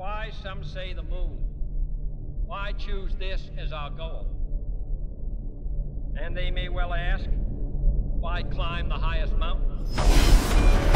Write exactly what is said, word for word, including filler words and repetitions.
Why, some say the moon. Why choose this as our goal? And they may well ask, why climb the highest mountain?